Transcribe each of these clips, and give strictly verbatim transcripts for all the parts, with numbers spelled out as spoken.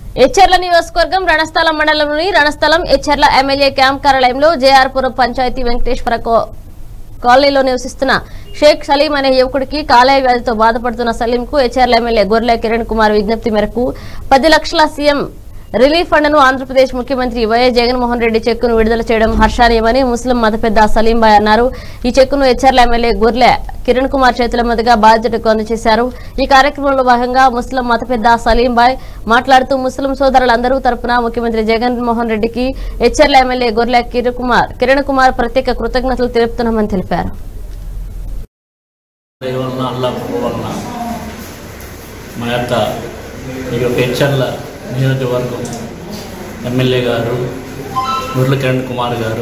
ఎచ్చెర్ల నియోజకవర్గం రణస్థలం మండలంలోని Ranasthalam Etcherla MLA camp కార్యాలయంలో జేఆర్పురం పంచాయతీ వెంకటేశ్వర కాలనీలో నివసిస్తున్న షేక్ సలీం అనే యువకుడికి కాలేయ వ్యాధితో బాధపడుతున్న సలీంకు ఎచ్చెర్ల ఎమ్మెల్యే గొర్లె కిరణ్ కుమార్ విజ్ఞప్తి మేరకు పది లక్షల సీఎం రిలీఫ్ ఫండ్ ను ఆంధ్రప్రదేశ్ ముఖ్యమంత్రి వైఎస్ జగన్మోహన్ రెడ్డి చెక్కును విడుదల చేయడం హర్షణీయమని ముస్లిం మత పెద్ద సలీంబాయ్ అన్నారు. ఈ చెక్కును ఎచ్చెర్ల ఎమ్మెల్యే గొర్లె కిరణ్ కుమార్ చేతుల మీదుగా బాధ్యతకు అందజేశారు. ఈ కార్యక్రమంలో భాగంగా ముస్లిం మత పెద్ద సలీంబాయ్ మాట్లాడుతూ ముస్లిం సోదరులందరూ తరపున ముఖ్యమంత్రి జగన్మోహన్ రెడ్డికి ఎచ్చెర్ల ఎమ్మెల్యే గొర్లె కిరణ్ కుమార్ కిరణ్ కుమార్ ప్రత్యేక కృతజ్ఞతలు తెలుపుతున్నామని తెలిపారు. నియోజకవర్గం ఎమ్మెల్యే గారు గొర్లె కిరణ్ కుమార్ గారు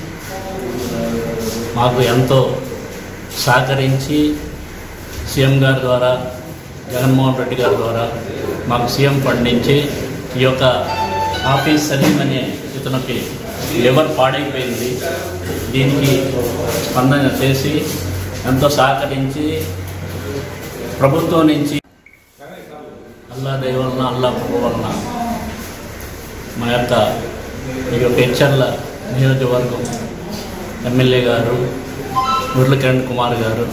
మాకు ఎంతో సహకరించి సీఎం గారి ద్వారా జగన్మోహన్ రెడ్డి గారి ద్వారా మాకు సీఎం ఫండ్ నుంచి ఈ యొక్క ఆఫీస్ సలీం అనే ఇతనికి లివర్ పాడైపోయింది. దీనికి స్పందన చేసి ఎంతో సహకరించి ప్రభుత్వం నుంచి అల్లా దయ వలన అల్లా ప్రభు వలన మా యొక్క ఈ యొక్క ఎచ్చెర్ల నియోజకవర్గం ఎమ్మెల్యే గారు గొర్లె కిరణ్ కుమార్ గారు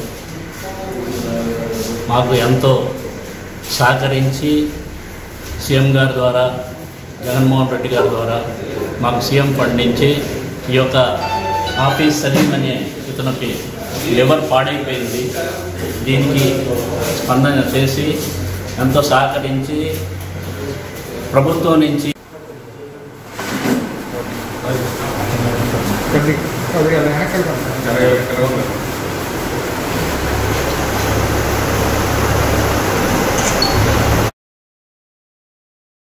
మాకు ఎంతో సహకరించి సీఎం గారి ద్వారా జగన్మోహన్ రెడ్డి గారి ద్వారా మాకు సీఎం ఫండ్ నుంచి ఈ యొక్క ఆఫీస్ సలీం అనే ఇతనికి లివర్ పాడైపోయింది. దీనికి స్పందన చేసి ఎంతో సహకరించి ప్రభుత్వం నుంచి కొద్ది కొద్దిగా వెనకాల